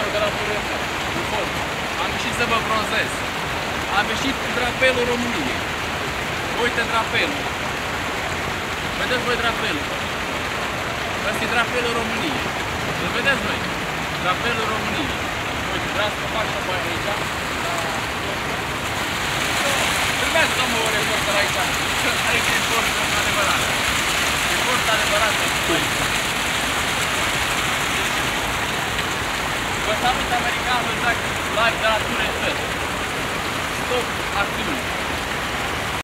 drapelul de la Turătă, în fond. Am ieșit să vă bronzez. Am ieșit cu drapelul României. Uite drapelul. Vedeți voi drapelul? Ăsta e drapelul României. Îl vedeți voi? Drapelul României. Uite, vreau să fac și apoi aici. Trebuia să dăm o reporter aici. Aici e portul adevărat. E portul adevărat. Vă salut americanul, exact, live de la Turătă. Stop acțiune.